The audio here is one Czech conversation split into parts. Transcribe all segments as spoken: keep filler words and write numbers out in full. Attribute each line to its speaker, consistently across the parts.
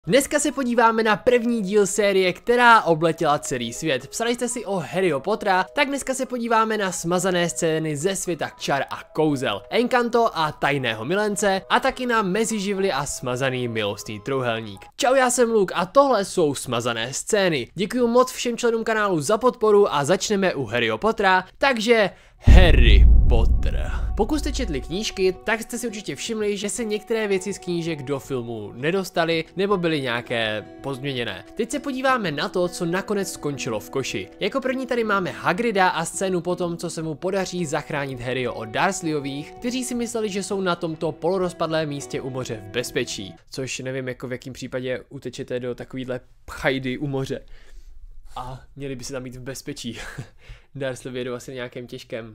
Speaker 1: Dneska se podíváme na první díl série, která obletěla celý svět. Psali jste si o Harryho Pottera, tak dneska se podíváme na smazané scény ze světa čar a kouzel, Encanto a tajného milence a taky na meziživly a smazaný milostný trojúhelník. Čau, já jsem Luke a tohle jsou smazané scény. Děkuji moc všem členům kanálu za podporu a začneme u Harryho Pottera, takže Harry Potter. Pokud jste četli knížky, tak jste si určitě všimli, že se některé věci z knížek do filmu nedostaly nebo byly nějaké pozměněné. Teď se podíváme na to, co nakonec skončilo v koši. Jako první tady máme Hagrida a scénu po tom, co se mu podaří zachránit Harryho od Dursleyových, kteří si mysleli, že jsou na tomto polorozpadlém místě u moře v bezpečí. Což nevím, jako v jakém případě utečete do takovýhle chajdy u moře. A měli by se tam být v bezpečí. Dursley jedou asi nějakém těžkém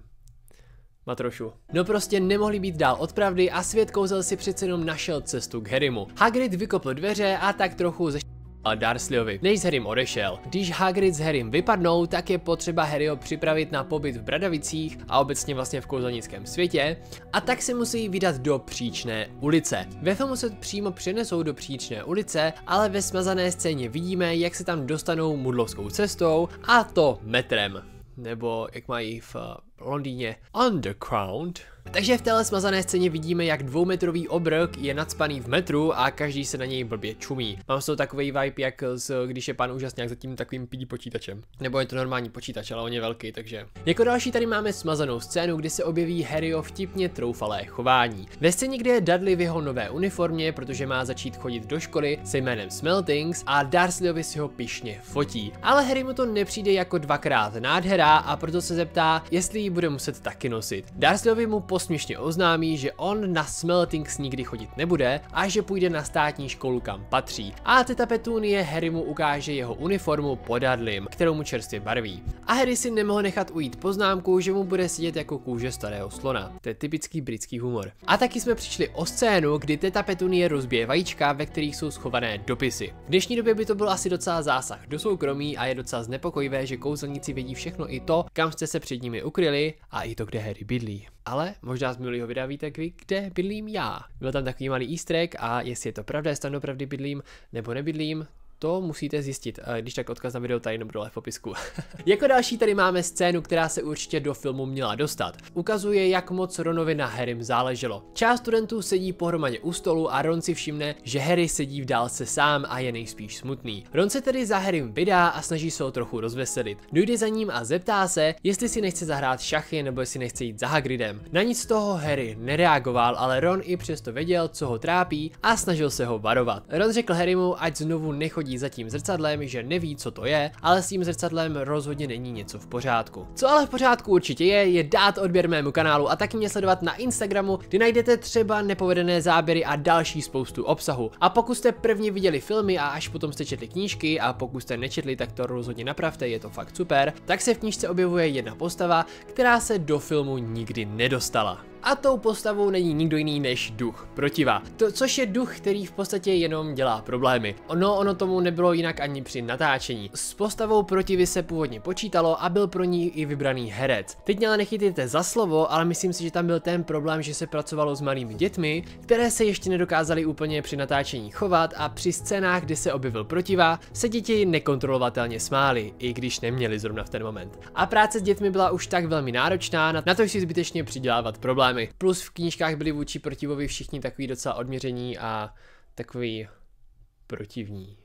Speaker 1: matrošu. No prostě nemohli být dál od pravdy a svět kouzel si přece jenom našel cestu k Harrymu. Hagrid vykopl dveře a tak trochu ze Dursleyovi, než s Harrym odešel. Když Hagrid s Harrym vypadnou, tak je potřeba Harryho připravit na pobyt v Bradavicích a obecně vlastně v kouzelnickém světě, a tak se musí vydat do Příčné ulice. Ve filmu se přímo přenesou do Příčné ulice, ale ve smazané scéně vidíme, jak se tam dostanou mudlovskou cestou, a to metrem. Nebo jak mají v Londýně Underground. Takže v téhle smazané scéně vidíme, jak dvoumetrový obrk je nacpaný v metru a každý se na něj blbě čumí. Mám z toho takový vibe, jak z, když je pan úžasňák za tím takovým pidí počítačem. Nebo je to normální počítač, ale on je velký, takže. Jako další tady máme smazanou scénu, kdy se objeví Harryho vtipně troufalé chování. Ve scéně, kde je Dudley v jeho nové uniformě, protože má začít chodit do školy se jménem Smeltings, a Dursleyovi si ho pyšně fotí. Ale Harry mu to nepřijde jako dvakrát nádhera a proto se zeptá, jestli ji bude muset taky nosit. Dursleyovi mu posměšně oznámí, že on na Smeltings nikdy chodit nebude a že půjde na státní školu, kam patří. A teta Petunie Harry mu ukáže jeho uniformu pod Dudleym, kterou mu čerstvě barví. A Harry si nemohl nechat ujít poznámku, že mu bude sedět jako kůže starého slona. To je typický britský humor. A taky jsme přišli o scénu, kdy teta Petunie rozbije vajíčka, ve kterých jsou schované dopisy. V dnešní době by to byl asi docela zásah do soukromí a je docela znepokojivé, že kouzelníci vědí všechno, i to, kam jste se před nimi ukryli, a i to, kde Harry bydlí. Ale možná z minulého videa víte vy, kde bydlím já. Byl tam takový malý easter egg a jestli je to pravda, jestli tam opravdu bydlím nebo nebydlím, to musíte zjistit, když tak odkaz na video tady nebo dole v popisku. Jako další tady máme scénu, která se určitě do filmu měla dostat. Ukazuje, jak moc Ronovi na Harrym záleželo. Část studentů sedí pohromadě u stolu a Ron si všimne, že Harry sedí v dálce sám a je nejspíš smutný. Ron se tedy za Harrym vydá a snaží se ho trochu rozveselit. Dojde za ním a zeptá se, jestli si nechce zahrát šachy nebo jestli nechce jít za Hagridem. Na nic z toho Harry nereagoval, ale Ron i přesto věděl, co ho trápí, a snažil se ho varovat. Ron řekl Harrymu, ať znovu nechodí za tím zrcadlem, že neví, co to je, ale s tím zrcadlem rozhodně není něco v pořádku. Co ale v pořádku určitě je, je dát odběr mému kanálu a taky mě sledovat na Instagramu, kde najdete třeba nepovedené záběry a další spoustu obsahu. A pokud jste prvně viděli filmy a až potom jste četli knížky, a pokud jste nečetli, tak to rozhodně napravte, je to fakt super, tak se v knížce objevuje jedna postava, která se do filmu nikdy nedostala. A tou postavou není nikdo jiný než duch Protiva, to, což je duch, který v podstatě jenom dělá problémy. Ono, ono tomu nebylo jinak ani při natáčení. S postavou Protivy se původně počítalo a byl pro ní i vybraný herec. Teď mě ale nechytejte za slovo, ale myslím si, že tam byl ten problém, že se pracovalo s malými dětmi, které se ještě nedokázaly úplně při natáčení chovat, a při scénách, kde se objevil Protiva, se děti nekontrolovatelně smály, i když neměli zrovna v ten moment. A práce s dětmi byla už tak velmi náročná, na to si zbytečně přidělávat problémy. Plus v knížkách byli vůči Protivovi všichni takový docela odměření a takový protivní.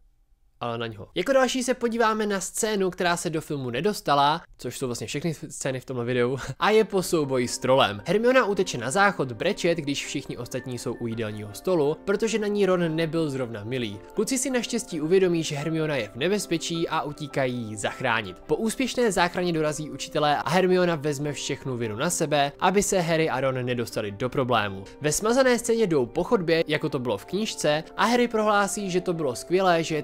Speaker 1: Ale na něho. Jako další se podíváme na scénu, která se do filmu nedostala, což jsou vlastně všechny scény v tomhle videu, a je po souboji s trolem. Hermiona uteče na záchod brečet, když všichni ostatní jsou u jídelního stolu, protože na ní Ron nebyl zrovna milý. Kluci si naštěstí uvědomí, že Hermiona je v nebezpečí a utíkají ji zachránit. Po úspěšné záchraně dorazí učitelé a Hermiona vezme všechnu vinu na sebe, aby se Harry a Ron nedostali do problému. Ve smazané scéně jdou po chodbě, jako to bylo v knížce, a Harry prohlásí, že to bylo skvělé, že je takhle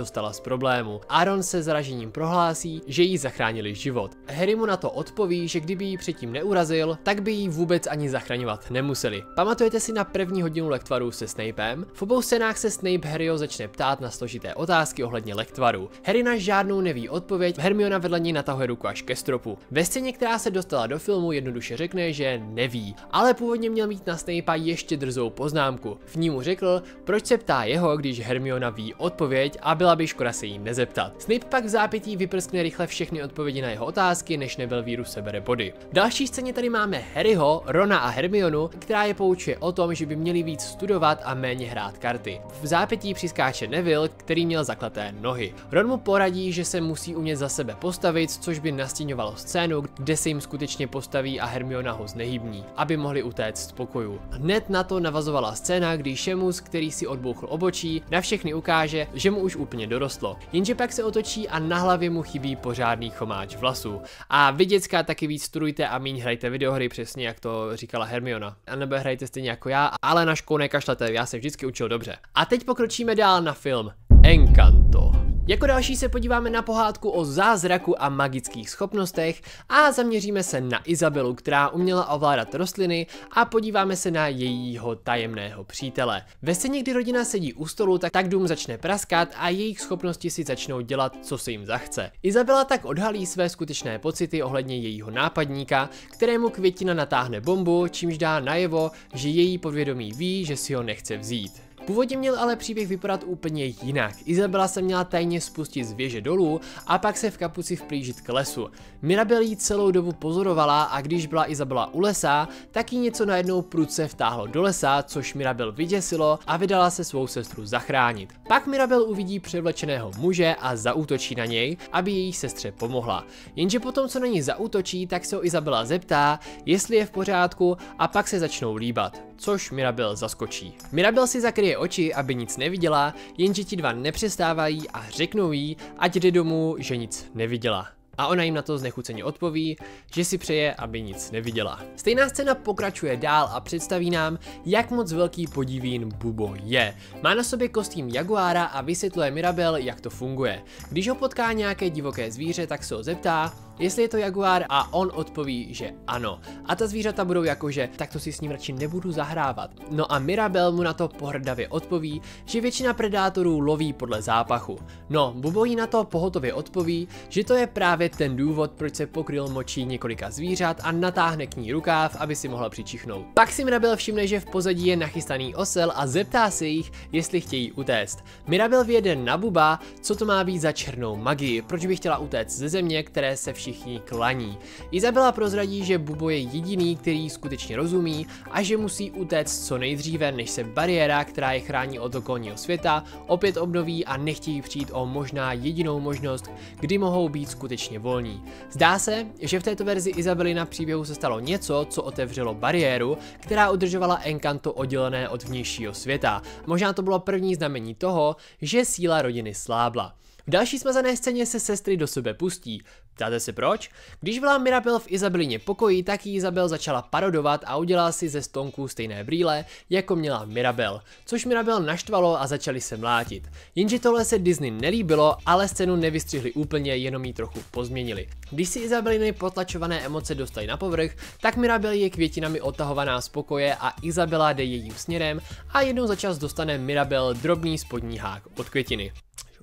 Speaker 1: dostala z problému. Aaron se zražením prohlásí, že jí zachránili život. Harry mu na to odpoví, že kdyby ji předtím neurazil, tak by jí vůbec ani zachraňovat nemuseli. Pamatujete si na první hodinu lektvaru se Snapem? V obou scénách se Snape Harryho začne ptát na složité otázky ohledně lektvaru. Harry na žádnou neví odpověď, Hermiona vedle něj natahuje ruku až ke stropu. Ve scéně, která se dostala do filmu, jednoduše řekne, že neví, ale původně měl mít na Snapea ještě drzou poznámku. V ní mu řekl, proč se ptá jeho, když Hermiona ví odpověď a byla by škoda se jí nezeptat. Snape pak v zápětí vyprskne rychle všechny odpovědi na jeho otázky, než nebyl vírus sebere body. V další scéně tady máme Harryho, Rona a Hermionu, která je poučuje o tom, že by měli víc studovat a méně hrát karty. V zápětí přiskáče Neville, který měl zaklaté nohy. Ron mu poradí, že se musí umět za sebe postavit, což by nastíňovalo scénu, kde se jim skutečně postaví a Hermiona ho znehybní, aby mohli utéct z pokoju. Hned na to navazovala scéna, kdy Seamus, který si odbouchl obočí, na všechny ukáže, že mu už úplně dorostlo. Jenže pak se otočí a na hlavě mu chybí pořádný chomáč vlasů. A vy děcka taky víc studujte a míň hrajte videohry, přesně jak to říkala Hermiona. A nebo hrajte stejně jako já, ale na školu nekašlete, já se vždycky učil dobře. A teď pokročíme dál na film Encanto. Jako další se podíváme na pohádku o zázraku a magických schopnostech a zaměříme se na Izabelu, která uměla ovládat rostliny, a podíváme se na jejího tajemného přítele. Ve scéně, kdy rodina sedí u stolu, tak, tak dům začne praskat a jejich schopnosti si začnou dělat, co se jim zachce. Izabela tak odhalí své skutečné pocity ohledně jejího nápadníka, kterému Květina natáhne bombu, čímž dá najevo, že její podvědomí ví, že si ho nechce vzít. Původně měl ale příběh vypadat úplně jinak. Izabela se měla tajně spustit z věže dolů a pak se v kapuci vplížit k lesu. Mirabel jí celou dobu pozorovala a když byla Izabela u lesa, tak jí něco najednou prudce vtáhlo do lesa, což Mirabel vyděsilo a vydala se svou sestru zachránit. Pak Mirabel uvidí převlečeného muže a zaútočí na něj, aby její sestře pomohla. Jenže potom, co na ní zaútočí, tak se ho Izabela zeptá, jestli je v pořádku, a pak se začnou líbat, což Mirabel zaskočí. Mirabel si zakryje oči, aby nic neviděla, jenže ti dva nepřestávají a řeknou jí, ať jde domů, že nic neviděla. A ona jim na to znechuceně odpoví, že si přeje, aby nic neviděla. Stejná scéna pokračuje dál a představí nám, jak moc velký podivín Bubo je. Má na sobě kostým jaguára a vysvětluje Mirabel, jak to funguje. Když ho potká nějaké divoké zvíře, tak se ho zeptá, jestli je to jaguár, a on odpoví, že ano. A ta zvířata budou jakože, tak to si s ním radši nebudu zahrávat. No a Mirabel mu na to pohrdavě odpoví, že většina predátorů loví podle zápachu. No, Bubo jí na to pohotově odpoví, že to je právě ten důvod, proč se pokryl močí několika zvířat a natáhne k ní rukáv, aby si mohla přičichnout. Pak si Mirabel všimne, že v pozadí je nachystaný osel a zeptá se jich, jestli chtějí utéct. Mirabel vyjede na Buba, co to má být za černou magii, proč by chtěla utéct ze země, které se všichni klaní. Izabela prozradí, že Bubo je jediný, který skutečně rozumí, a že musí utéct co nejdříve, než se bariéra, která je chrání od okolního světa, opět obnoví a nechtějí přijít o možná jedinou možnost, kdy mohou být skutečně volní. Zdá se, že v této verzi Izabelina příběhu se stalo něco, co otevřelo bariéru, která udržovala Encanto oddělené od vnějšího světa. Možná to bylo první znamení toho, že síla rodiny slábla. V další smazané scéně se sestry do sebe pustí. Ptáte se proč? Když byla Mirabel v Izabelině pokoji, tak ji Izabel začala parodovat a udělala si ze stonků stejné brýle, jako měla Mirabel, což Mirabel naštvalo a začali se mlátit. Jenže tohle se Disney nelíbilo, ale scénu nevystřihli úplně, jenom ji trochu pozměnili. Když si Izabeliny potlačované emoce dostaly na povrch, tak Mirabel je květinami odtahovaná z pokoje a Izabela jde jejím směrem a jednou za čas dostane Mirabel drobný spodní hák od květiny.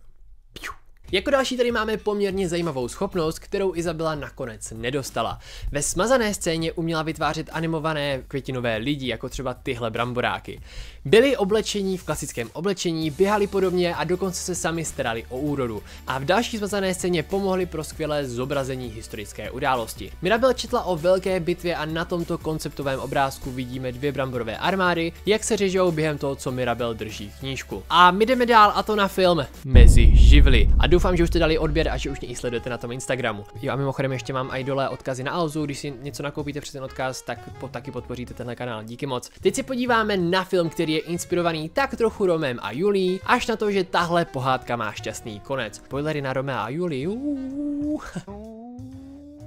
Speaker 1: Jako další tady máme poměrně zajímavou schopnost, kterou Izabela nakonec nedostala. Ve smazané scéně uměla vytvářet animované květinové lidi, jako třeba tyhle bramboráky. Byli oblečení v klasickém oblečení, běhali podobně a dokonce se sami starali o úrodu. A v další smazané scéně pomohli pro skvělé zobrazení historické události. Mirabel četla o velké bitvě a na tomto konceptovém obrázku vidíme dvě bramborové armády, jak se řežou během toho, co Mirabel drží knížku. A my jdeme dál, a to na film Mezi živly. A doufám, že už jste dali odběr a že už mě i sledujete na tom Instagramu. Jo, a mimochodem ještě mám i dole odkazy na Alzu, když si něco nakoupíte přes ten odkaz, tak po, taky podpoříte tenhle kanál. Díky moc. Teď se podíváme na film, který je inspirovaný tak trochu Romem a Julií, až na to, že tahle pohádka má šťastný konec. Spoilery na Romea a Julii.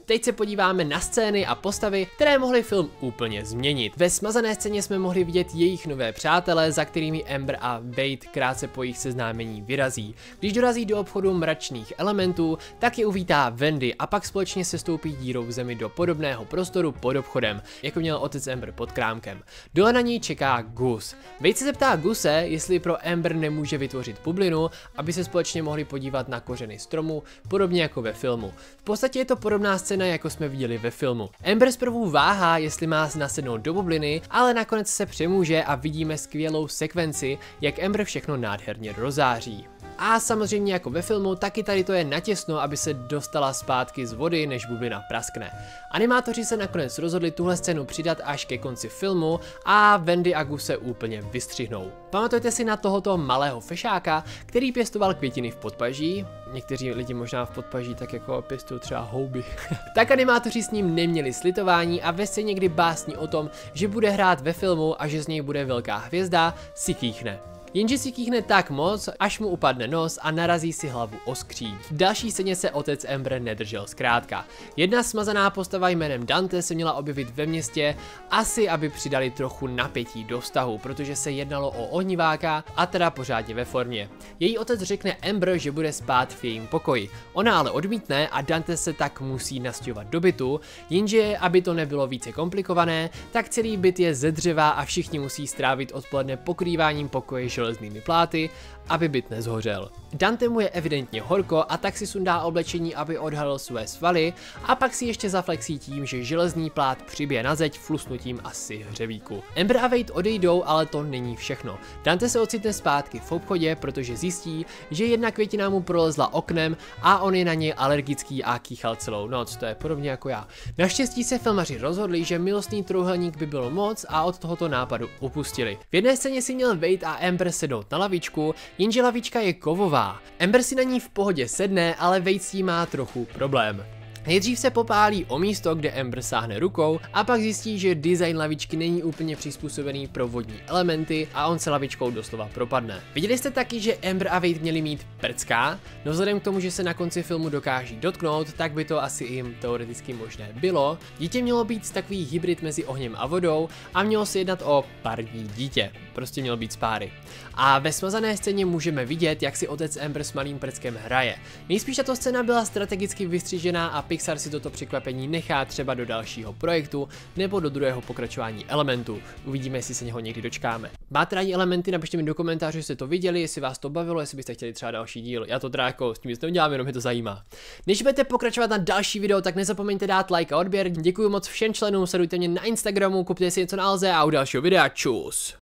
Speaker 1: Teď se podíváme na scény a postavy, které mohly film úplně změnit. Ve smazané scéně jsme mohli vidět jejich nové přátelé, za kterými Amber a Wade krátce po jejich seznámení vyrazí. Když dorazí do obchodu mračných elementů, tak je uvítá Wendy a pak společně se stoupí dírou v zemi do podobného prostoru pod obchodem, jako měl otec Amber pod krámkem. Dole na ní čeká Gus. Wade se zeptá Guse, jestli pro Amber nemůže vytvořit bublinu, aby se společně mohli podívat na kořeny stromu, podobně jako ve filmu. V podstatě je to podobná scéna, jako jsme viděli ve filmu. Amber zprvu váhá, jestli má nasednout do bubliny, ale nakonec se přemůže a vidíme skvělou sekvenci, jak Amber všechno nádherně rozáří. A samozřejmě jako ve filmu, taky tady to je natěsno, aby se dostala zpátky z vody, než bublina praskne. Animátoři se nakonec rozhodli tuhle scénu přidat až ke konci filmu a Wendy a Gus se úplně vystřihnou. Pamatujte si na tohoto malého fešáka, který pěstoval květiny v podpaží. Někteří lidi možná v podpaží tak jako pěstují třeba houby. Tak animátoři s ním neměli slitování a ve scéně, kdy básní o tom, že bude hrát ve filmu a že z něj bude velká hvězda, si kýchne. Jenže si kýchne tak moc, až mu upadne nos a narazí si hlavu o skříň. V další scéně se otec Amber nedržel zkrátka. Jedna smazaná postava jménem Dante se měla objevit ve městě, asi aby přidali trochu napětí do vztahu, protože se jednalo o ohniváka a teda pořádně ve formě. Její otec řekne Amber, že bude spát v jejím pokoji. Ona ale odmítne a Dante se tak musí nastěhovat do bytu, jenže aby to nebylo více komplikované, tak celý byt je ze dřeva a všichni musí strávit odpoledne pokrýváním pokoje železnými pláty, aby byt nezhořel. Dante mu je evidentně horko a tak si sundá oblečení, aby odhalil své svaly a pak si ještě zaflexí tím, že železný plát přibije na zeď flusnutím asi hřevíku. Amber a Wade odejdou, ale to není všechno. Dante se ocitne zpátky v obchodě, protože zjistí, že jedna květina mu prolezla oknem a on je na něj alergický a kýchal celou noc, to je podobně jako já. Naštěstí se filmaři rozhodli, že milostný trojúhelník by bylo moc a od tohoto nápadu upustili. V jedné scéně si měl Wade a Amber sednout na lavičku, jenže lavička je kovová. Amber si na ní v pohodě sedne, ale Wade s tím má trochu problém. Nejdřív se popálí o místo, kde Amber sáhne rukou a pak zjistí, že design lavičky není úplně přizpůsobený pro vodní elementy a on se lavičkou doslova propadne. Viděli jste taky, že Amber a Wade měli mít prcka? No vzhledem k tomu, že se na konci filmu dokáží dotknout, tak by to asi jim teoreticky možné bylo. Dítě mělo být takový hybrid mezi ohněm a vodou a mělo se jednat o parní dítě. Prostě mělo být z páry. A ve smazané scéně můžeme vidět, jak si otec Amber s malým prckem hraje. Nejspíš tato scéna byla strategicky vystřížená a Pixar si toto překvapení nechá třeba do dalšího projektu nebo do druhého pokračování Elementu. Uvidíme, jestli se něho někdy dočkáme. Máte rádi Elementy, napište mi do komentářů, jestli jste to viděli, jestli vás to bavilo, jestli byste chtěli třeba další díl. Já to teda jako s tím nic neudělám, jenom mě to zajímá. Než budete pokračovat na další video, tak nezapomeňte dát like a odběr. Děkuji moc všem členům, sledujte mě na Instagramu, kupte si něco na Alze a u dalšího videa čus.